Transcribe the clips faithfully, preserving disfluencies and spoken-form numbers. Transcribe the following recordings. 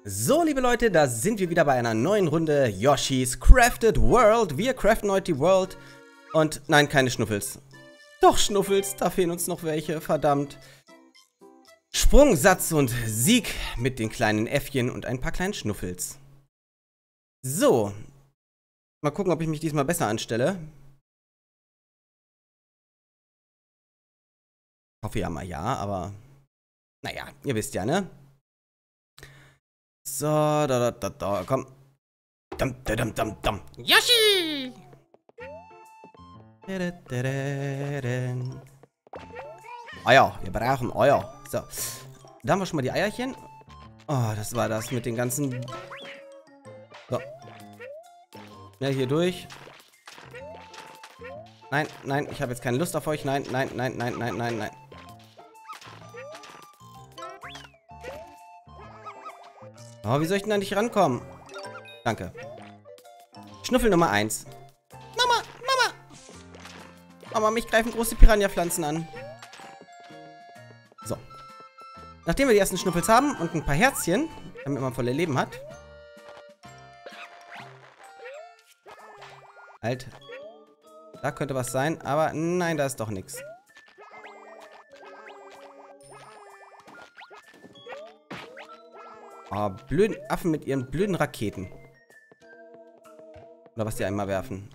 So, liebe Leute, da sind wir wieder bei einer neuen Runde Yoshi's Crafted World. Wir craften heute die World. Und nein, keine Schnuffels. Doch, Schnuffels, da fehlen uns noch welche, verdammt. Sprung, Satz und Sieg mit den kleinen Äffchen und ein paar kleinen Schnuffels. So. Mal gucken, ob ich mich diesmal besser anstelle. Ich hoffe ja mal ja, aber naja, ihr wisst ja, ne? So, da, da, da, da, komm. Dum, da, dum, dum, dum. Yoshi! Eier, wir brauchen Eier. So, da haben wir schon mal die Eierchen. Oh, das war das mit den ganzen... So. Schnell hier durch. Nein, nein, ich habe jetzt keine Lust auf euch. Nein, nein, nein, nein, nein, nein, nein. Oh, wie soll ich denn da nicht rankommen? Danke. Schnuffel Nummer eins. Mama, Mama! Mama, mich greifen große Piranha-Pflanzen an. So. Nachdem wir die ersten Schnuffels haben und ein paar Herzchen, damit man volle Leben hat. Halt. Da könnte was sein, aber nein, da ist doch nichts. Oh, blöden Affen mit ihren blöden Raketen. Oder was die einmal werfen.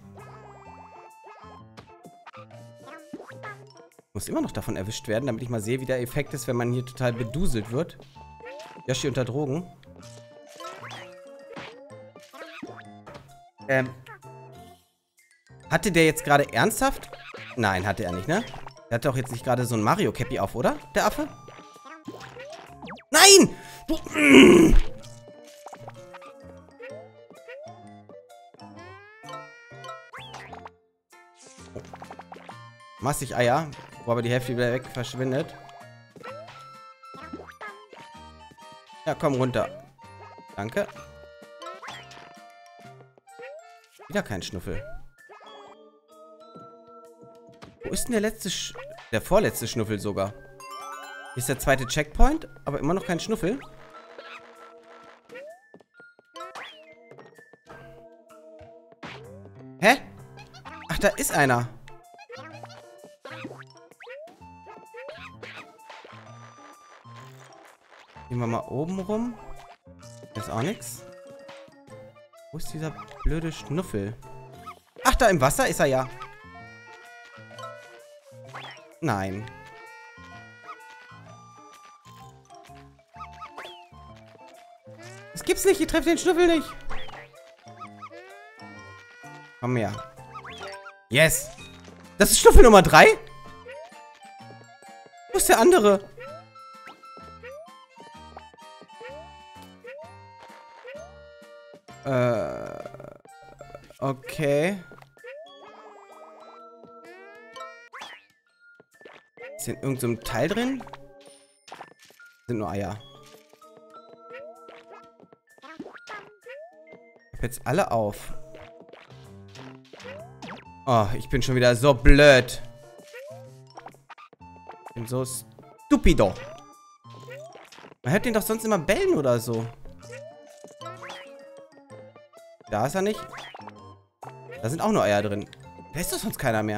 Ich muss immer noch davon erwischt werden, damit ich mal sehe, wie der Effekt ist, wenn man hier total beduselt wird. Yoshi unter Drogen. Ähm. Hatte der jetzt gerade ernsthaft? Nein, hatte er nicht, ne? Der hatte doch jetzt nicht gerade so ein Mario-Cappy auf, oder? Der Affe? Nein! Du, mm. Oh. Massig Eier, wo aber die Hälfte wieder weg verschwindet. Ja, komm runter. Danke. Wieder kein Schnuffel. Wo ist denn der letzte Sch der vorletzte Schnuffel sogar? Hier ist der zweite Checkpoint, aber immer noch kein Schnuffel. Hä? Ach, da ist einer. Gehen wir mal oben rum. Da ist auch nichts. Wo ist dieser blöde Schnuffel? Ach, da im Wasser ist er ja. Nein. Das gibt's nicht, ihr trefft den Schnuffel nicht. Komm her. Yes. Das ist Schnuffel Nummer drei? Wo ist der andere? Äh. Okay. Ist hier in irgendeinem Teil drin? Sind nur Eier. Ich hab jetzt alle auf. Oh, ich bin schon wieder so blöd. Ich bin so stupido. Man hört den doch sonst immer bellen oder so. Da ist er nicht. Da sind auch nur Eier drin. Da ist doch sonst keiner mehr.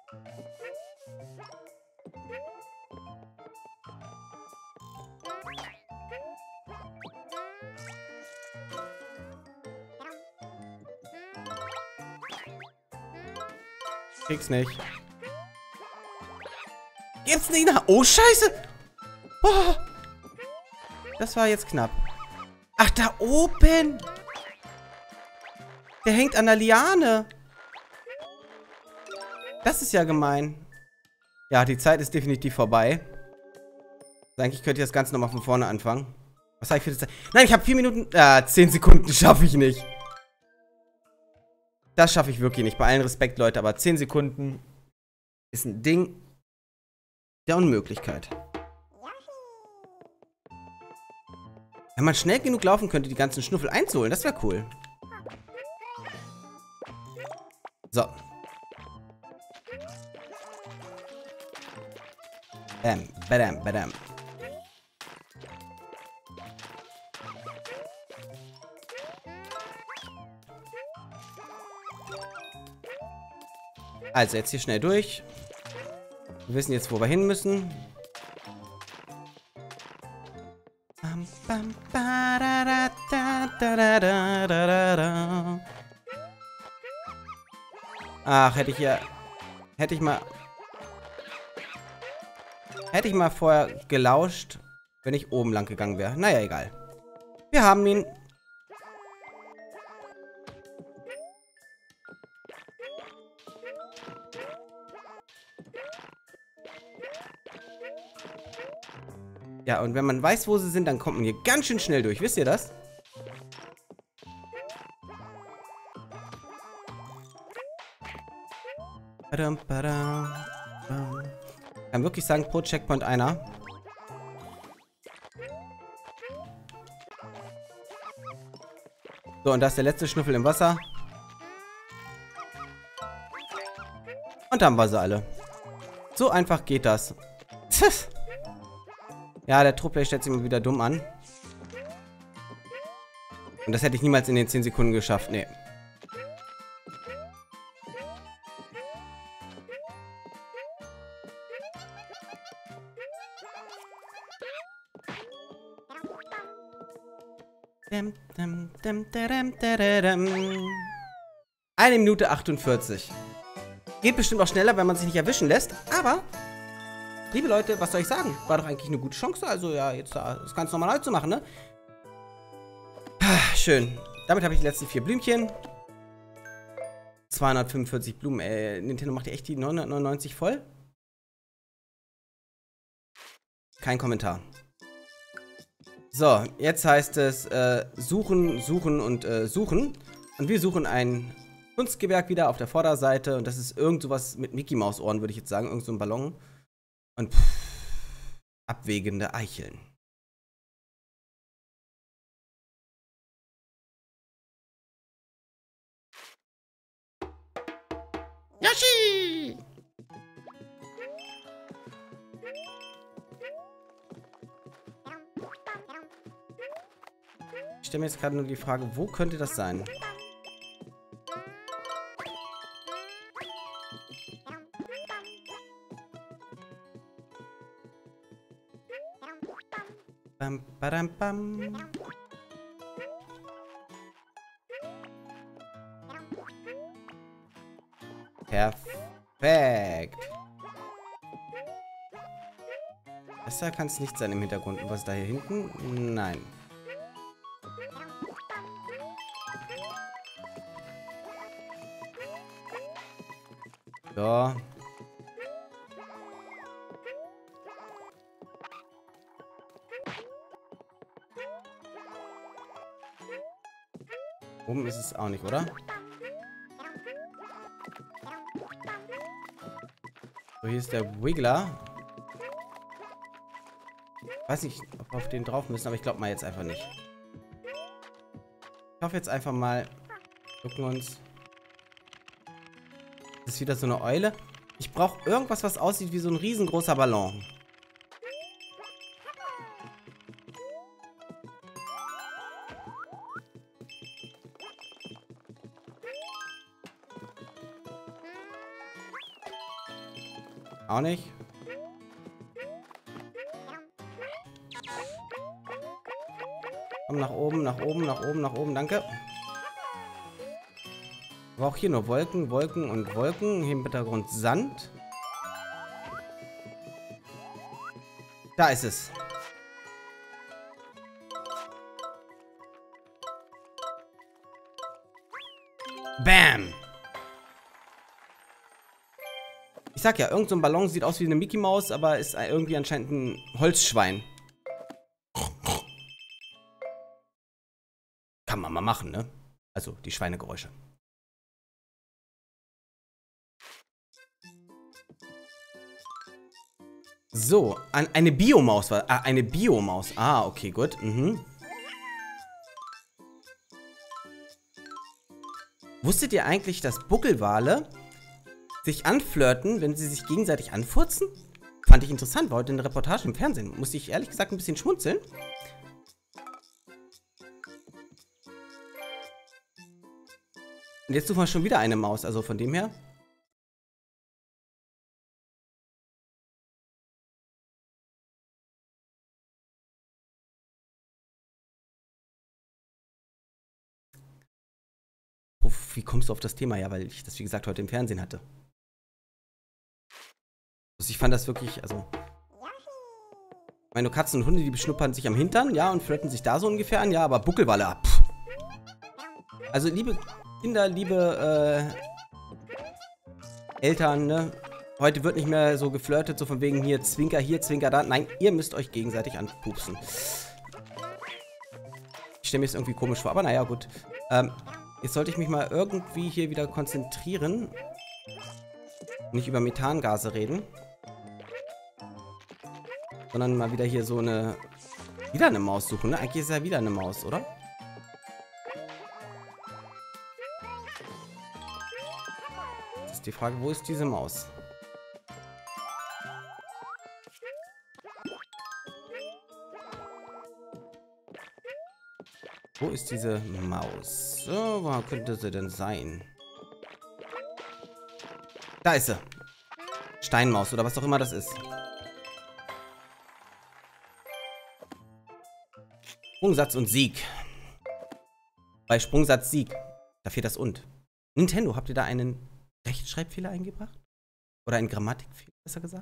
Krieg's nicht. Gibt's nicht nach. Oh, Scheiße! Oh, das war jetzt knapp. Ach, da oben! Der hängt an der Liane. Das ist ja gemein. Ja, die Zeit ist definitiv vorbei. Eigentlich könnte ich das Ganze nochmal von vorne anfangen. Was habe ich für die Zeit? Nein, ich habe vier Minuten. Ah, zehn Sekunden schaffe ich nicht. Das schaffe ich wirklich nicht. Bei allen Respekt, Leute. Aber zehn Sekunden ist ein Ding der Unmöglichkeit. Wenn man schnell genug laufen könnte, die ganzen Schnuffel einzuholen, das wäre cool. So. Bam, badam, badam. Also, jetzt hier schnell durch. Wir wissen jetzt, wo wir hin müssen. Ach, hätte ich ja... Hätte ich mal... Hätte ich mal vorher gelauscht, wenn ich oben lang gegangen wäre. Naja, egal. Wir haben ihn. Ja, und wenn man weiß, wo sie sind, dann kommt man hier ganz schön schnell durch. Wisst ihr das? Badam, badam, badam. Ich kann wirklich sagen, pro Checkpoint einer. So, und das ist der letzte Schnüffel im Wasser. Und dann haben wir sie alle. So einfach geht das. Ja, der Truppler stellt sich immer wieder dumm an. Und das hätte ich niemals in den zehn Sekunden geschafft. Nee. Eine Minute achtundvierzig. Geht bestimmt auch schneller, wenn man sich nicht erwischen lässt. Aber, liebe Leute, was soll ich sagen? War doch eigentlich eine gute Chance. Also ja, jetzt das Ganze nochmal neu zu machen, ne? Schön. Damit habe ich die letzten vier Blümchen. zweihundertfünfundvierzig Blumen. Äh, Nintendo macht ja echt die neunhundertneunundneunzig voll? Kein Kommentar. So, jetzt heißt es äh, suchen, suchen und äh, suchen. Und wir suchen ein Kunstgewerk wieder auf der Vorderseite. Und das ist irgend sowas mit Mickey Maus Ohren, würde ich jetzt sagen. Irgend so ein Ballon. Und pff, abwägende Eicheln. Yoshi! Ich stelle mir jetzt gerade nur die Frage, wo könnte das sein? Bam, badam, bam. Perfekt. Besser kann es nicht sein im Hintergrund. Und was ist da hier hinten? Nein. So. Oben ist es auch nicht, oder? So, hier ist der Wiggler. Weiß nicht, ob wir auf den drauf müssen, aber ich glaube mal jetzt einfach nicht. Ich hoffe jetzt einfach mal. Gucken uns. Das ist wieder so eine Eule. Ich brauche irgendwas, was aussieht wie so ein riesengroßer Ballon. Auch nicht. Komm nach oben, nach oben, nach oben, nach oben, danke. Aber auch hier nur Wolken, Wolken und Wolken. Hier im Hintergrund Sand. Da ist es. Bam! Ich sag ja, irgend so ein Ballon sieht aus wie eine Mickey Maus, aber ist irgendwie anscheinend ein Holzschwein. Kann man mal machen, ne? Also, die Schweinegeräusche. So, an, eine Biomaus war. Ah, eine Biomaus. Ah, okay, gut. Mhm. Wusstet ihr eigentlich, dass Buckelwale sich anflirten, wenn sie sich gegenseitig anfurzen? Fand ich interessant, war heute eine Reportage im Fernsehen. Musste ich ehrlich gesagt ein bisschen schmunzeln. Und jetzt suchen wir schon wieder eine Maus, also von dem her. wie kommst du auf das Thema? Ja, weil ich das, wie gesagt, heute im Fernsehen hatte. Also ich fand das wirklich, also... Meine Katzen und Hunde, die beschnuppern sich am Hintern, ja, und flirten sich da so ungefähr an, ja, aber Buckelwalle, pff. Also, liebe Kinder, liebe, äh, Eltern, ne? Heute wird nicht mehr so geflirtet, so von wegen hier, Zwinker hier, Zwinker da. Nein, ihr müsst euch gegenseitig anpupsen. Ich stelle mir das irgendwie komisch vor, aber naja, gut. Ähm, jetzt sollte ich mich mal irgendwie hier wieder konzentrieren. Nicht über Methangase reden. Sondern mal wieder hier so eine... Wieder eine Maus suchen, ne? Eigentlich ist ja wieder eine Maus, oder? Das ist die Frage, wo ist diese Maus? Wo ist diese Maus? So, wo könnte sie denn sein? Da ist sie. Steinmaus oder was auch immer das ist. Sprungsatz und Sieg. Bei Sprungsatz Sieg. Da fehlt das und. Nintendo, habt ihr da einen Rechtschreibfehler eingebracht? Oder einen Grammatikfehler, besser gesagt?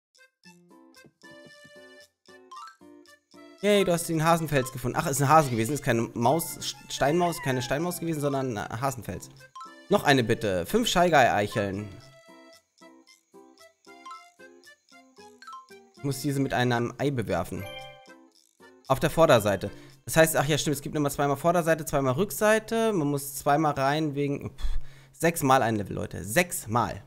Yay, du hast den Hasenfels gefunden. Ach, ist ein Hase gewesen. Ist keine Maus, Steinmaus, keine Steinmaus gewesen, sondern ein Hasenfels. Noch eine bitte. Fünf Shy-Guy-Eicheln. Ich muss diese mit einem Ei bewerfen. Auf der Vorderseite. Das heißt, ach ja, stimmt, es gibt immer zweimal Vorderseite, zweimal Rückseite. Man muss zweimal rein wegen... Pff, sechsmal ein Level, Leute. Sechsmal.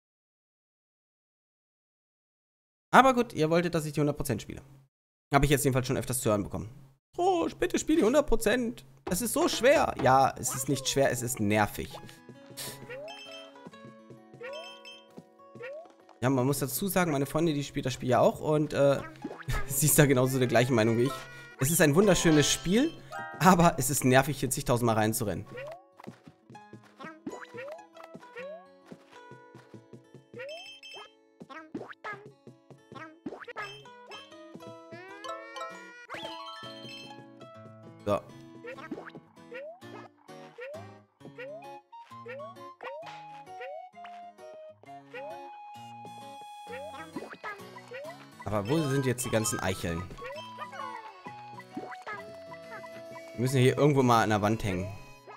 Aber gut, ihr wolltet, dass ich die hundert Prozent spiele. Habe ich jetzt jedenfalls schon öfters zu hören bekommen. Oh, bitte spiel die hundert Prozent. Das ist so schwer. Ja, es ist nicht schwer, es ist nervig. Ja, man muss dazu sagen, meine Freundin, die spielt das Spiel ja auch. Und äh, sie ist da genauso der gleichen Meinung wie ich. Es ist ein wunderschönes Spiel, aber es ist nervig, hier zigtausendmal reinzurennen. So. Aber wo sind jetzt die ganzen Eicheln? Wir müssen hier irgendwo mal an der Wand hängen.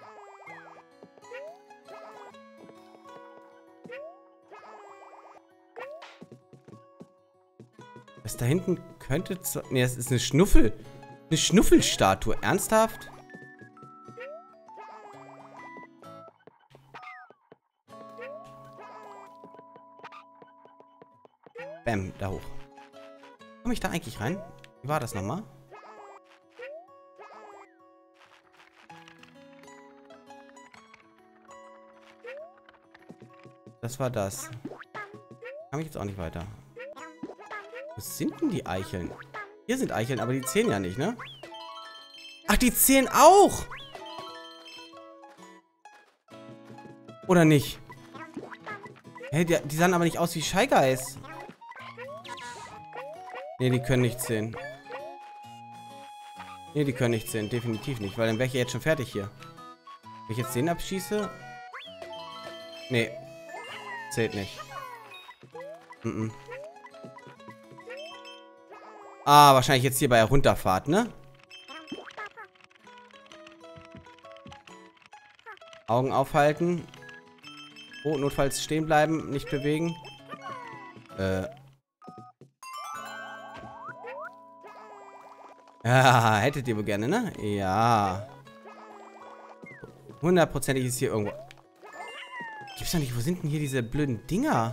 Das da hinten könnte... Ne, das ist eine Schnuffel. Eine Schnuffelstatue. Ernsthaft? Bäm, da hoch. Komme ich da eigentlich rein? Wie war das nochmal? Das war das. Kam ich jetzt auch nicht weiter. Wo sind denn die Eicheln? Hier sind Eicheln, aber die zählen ja nicht, ne? Ach, die zählen auch! Oder nicht? Hey, die, die sahen aber nicht aus wie Shy Guys. Ne, die können nicht zählen. Ne, die können nicht zählen. Definitiv nicht, weil dann wäre ich ja jetzt schon fertig hier. Wenn ich jetzt den abschieße... Ne. Zählt nicht. Mm -mm. Ah, wahrscheinlich jetzt hier bei der Runterfahrt, ne? Augen aufhalten. Oh, notfalls stehen bleiben, nicht bewegen. Äh. Ja, hättet ihr wohl gerne, ne? Ja. Hundertprozentig ist hier irgendwo... Gibt's doch nicht, wo sind denn hier diese blöden Dinger?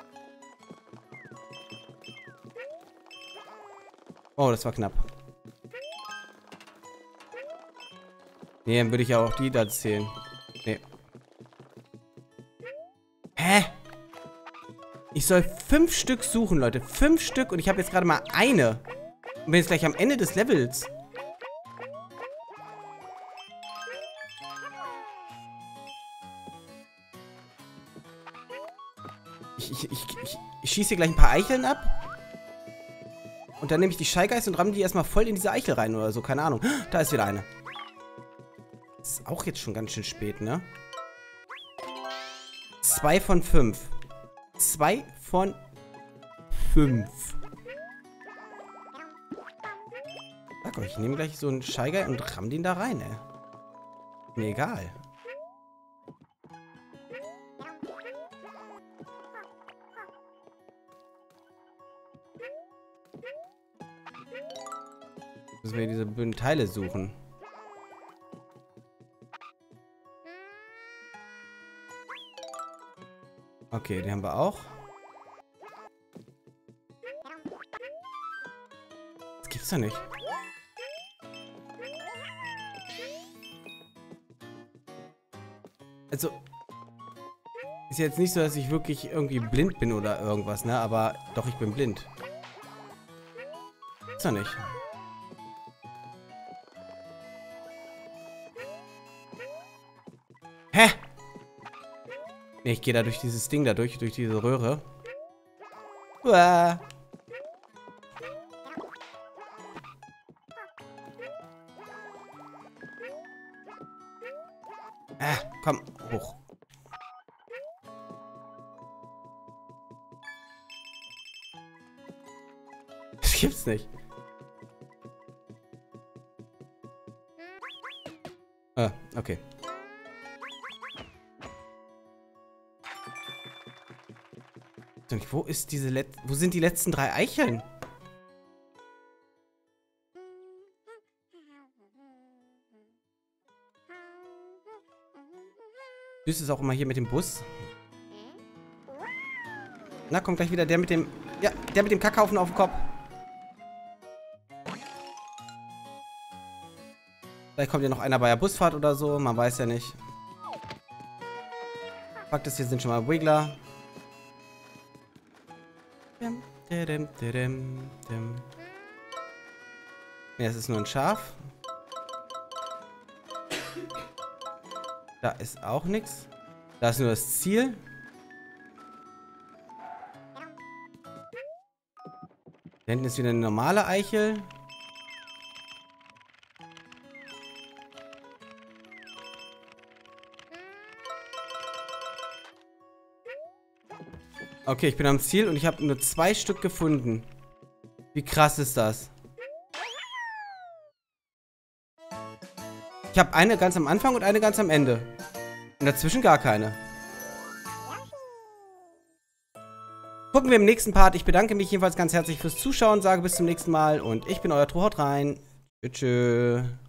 Oh, das war knapp. Nee, dann würde ich auch die da zählen. Nee. Hä? Ich soll fünf Stück suchen, Leute. Fünf Stück und ich habe jetzt gerade mal eine. Und bin jetzt gleich am Ende des Levels. Ich, ich, ich, ich, ich schieße hier gleich ein paar Eicheln ab. Und dann nehme ich die Shy Guys und ramme die erstmal voll in diese Eichel rein oder so. Keine Ahnung. Da ist wieder eine. Das ist auch jetzt schon ganz schön spät, ne? Zwei von fünf. Zwei von fünf. Sag euch, ich nehme gleich so einen Scheiger und ramm den da rein, ey. Mir egal. Müssen wir diese blöden Teile suchen. Okay, die haben wir auch. Das gibt's doch nicht. Also, ist jetzt nicht so, dass ich wirklich irgendwie blind bin oder irgendwas, ne? Aber doch, ich bin blind. Ist doch nicht. Hä? Ne, ich gehe da durch dieses Ding da durch, durch diese Röhre. Uah. Ah, komm, hoch. Das gibt's nicht. Ah, okay. Wo ist diese Let Wo sind die letzten drei Eicheln? Süß ist auch immer hier mit dem Bus. Na, kommt gleich wieder der mit dem... Ja, der mit dem Kackhaufen auf dem Kopf. Vielleicht kommt ja noch einer bei der Busfahrt oder so. Man weiß ja nicht. Fakt ist, hier sind schon mal Wiggler. Ja, es ist nur ein Schaf. Da ist auch nichts. Da ist nur das Ziel. Da hinten ist wieder eine normale Eichel. Okay, ich bin am Ziel und ich habe nur zwei Stück gefunden. Wie krass ist das? Ich habe eine ganz am Anfang und eine ganz am Ende. Und dazwischen gar keine. Gucken wir im nächsten Part. Ich bedanke mich jedenfalls ganz herzlich fürs Zuschauen, sage bis zum nächsten Mal und ich bin euer Tro, haut rein. Tschüss.